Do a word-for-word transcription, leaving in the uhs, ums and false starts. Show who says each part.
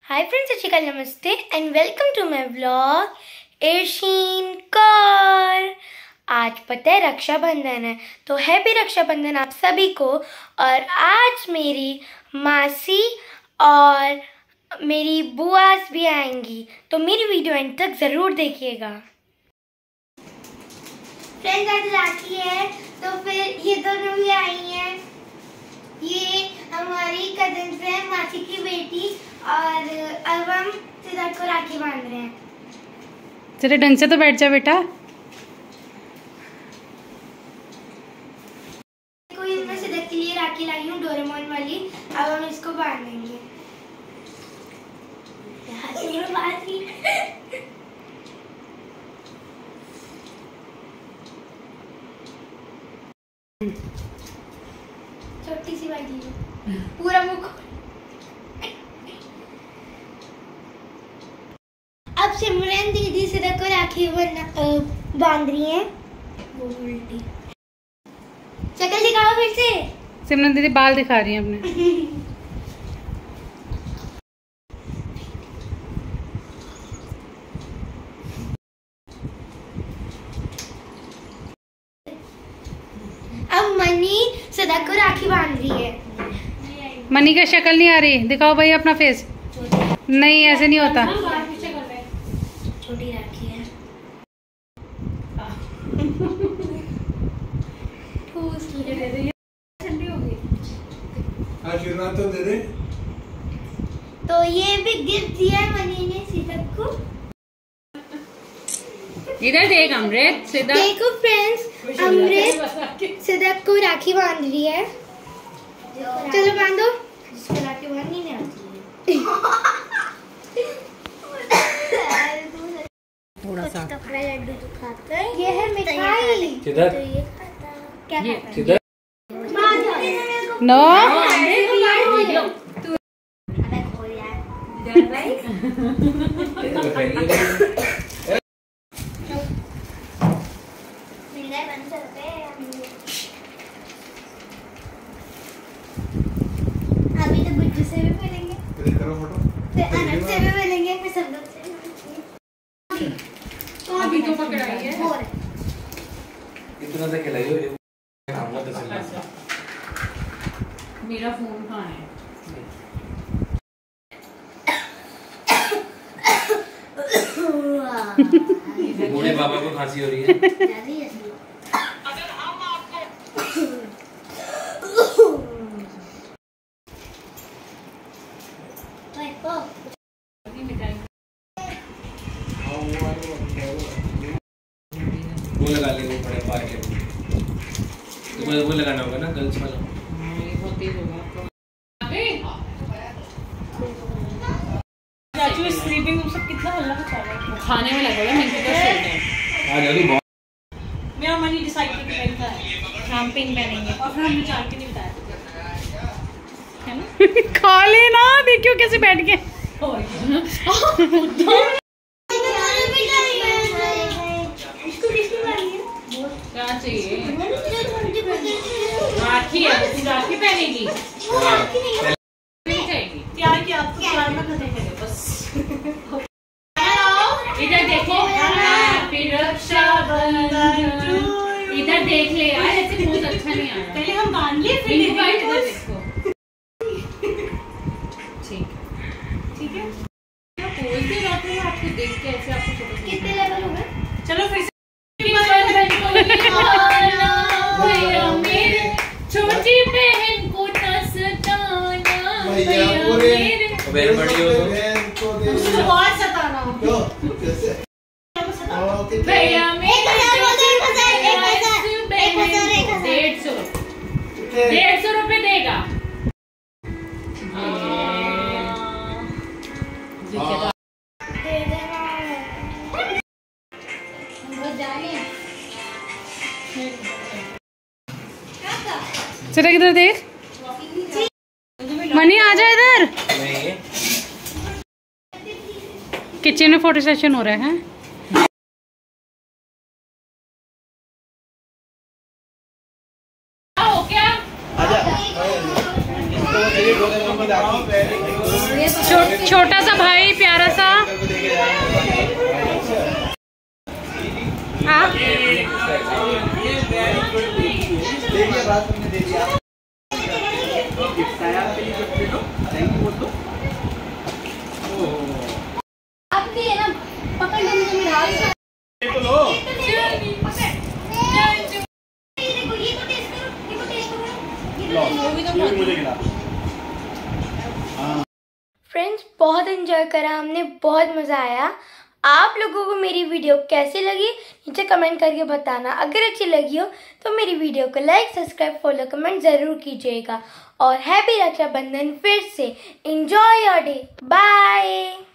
Speaker 1: Hi friends, सत Shri Akal, namaste and welcome to my vlog Irsheen Kaur. आज पता है रक्षाबंधन है, तो हैप्पी रक्षाबंधन आप सभी को। और आज मेरी मासी और मेरी बुआस भी आएंगी, तो मेरी वीडियो एंड तक जरूर देखिएगा। फ्रेंड्स, आज राखी है तो फिर ये दोनों भी आई हैं। ये हमारी कजिन है, मासी की बेटी, और अब हम सिद्धार्थ को राखी बांध रहे हैं।
Speaker 2: चलो ढंग से तो बैठ जा बेटा।
Speaker 1: कोई मैं सिद्धार्थ के लिए राखी लाई हूँ डोरेमोन वाली। अब हम इसको बांधेंगे। छोटी सी बाजी पूरा मुख। अब सिमरन दीदी सिद्धार्थ को राखी बांध रही है। वो उल्टी शक्ल दिखाओ फिर से।
Speaker 2: सिमरन दीदी बाल दिखा रही हैं अपने।
Speaker 1: अब मनी सिद्धार्थ को राखी बांध रही है।
Speaker 2: मनी का शक्ल नहीं आ रही, दिखाओ भाई अपना फेस। नहीं, ऐसे नहीं होता।
Speaker 1: छोटी राखी है। ठंडी हो गई।
Speaker 3: आशीर्वाद तो दे दे।
Speaker 1: तो ये भी गिफ्ट दिया है मनी ने सिद्धार्थ को।
Speaker 2: इधर देख अमृत। सिद्धार्थ
Speaker 1: देखो फ्रेंड्स, अमृत सिद्धार्थ को राखी बांध रही है। चलो बांधो। जिसको राखी बांधनी नहीं आती है।
Speaker 2: थोड़ा सा
Speaker 1: लड्डू तो खाता है। ये है मिठाई।
Speaker 3: सिद्धार्थ,
Speaker 1: तो ये खाता है। क्या खाता है?
Speaker 3: सिद्धार्थ
Speaker 2: नो।
Speaker 1: अभी तो बिट्टू से भी मिलेंगे,
Speaker 3: करो फोटो।
Speaker 1: अनंत से भी मिलेंगे, फिर सब लोग से।
Speaker 2: अभी तो पकड़ाई है।
Speaker 3: इतना तक खिलाइयो। हम तो चलना।
Speaker 2: मेरा फोन कहाँ है?
Speaker 3: बूढ़े बाबा को खांसी हो रही है। वो लगा ले, वो बड़े पार्क है। तुम्हें वो लगाना होगा ना, गर्ल्स वाला।
Speaker 2: ये बहुत तेज होगा। चाचू स्लीपिंग रूम सब कितना हल्ला मचा रहा है। खाने में लगा है। मैं तो सोने
Speaker 3: आज अभी बहुत
Speaker 2: मेरा मनी डिसाइड करके पहनता है। हम पिंक पहनेंगे और फिर हमने चार के नहीं बताया है ना। खा लेना, देखियो कैसे बैठ के। क्या चाहिए? राखी है, तू राखी पहनेगी? नहीं चाहिए। प्यार की आपको प्यार में खत्म करें बस। इधर देखो। हैप्पी रक्षाबंधन। इधर देख ले यार, ऐसे बहुत अच्छा नहीं आ रहा। पहले हम बांध लिए फिर इधर देखो। ठीक ठीक है। बोलते रहते हैं आपको देख के, ऐसे आपको फोटो।
Speaker 1: कितने लेवल हो गए?
Speaker 2: चलो फिर से। छोटी बहन को न सताना, भैया मेरे
Speaker 3: बहन बड़ी हो
Speaker 2: तो बहुत सताना हो। भैया मेरे डेढ़ सौ डेढ़ सौ रुपए देगा। चलो इधर देख। मनी आ जा इधर। किचन में फोटो सेशन हो रहा है। हो क्या?
Speaker 3: आजा।
Speaker 2: छोटी छोटा सा भाई प्यारा सा। हाँ
Speaker 1: आपकी है ना पकड़ लेने में डाल
Speaker 3: तो लो।
Speaker 1: फ्रेंड्स बहुत एंजॉय करा हमने, बहुत मज़ा आया। आप लोगों को मेरी वीडियो कैसी लगी नीचे कमेंट करके बताना। अगर अच्छी लगी हो तो मेरी वीडियो को लाइक, सब्सक्राइब, फॉलो, कमेंट ज़रूर कीजिएगा। और हैप्पी रक्षाबंधन फिर से। Enjoy your day. बाय।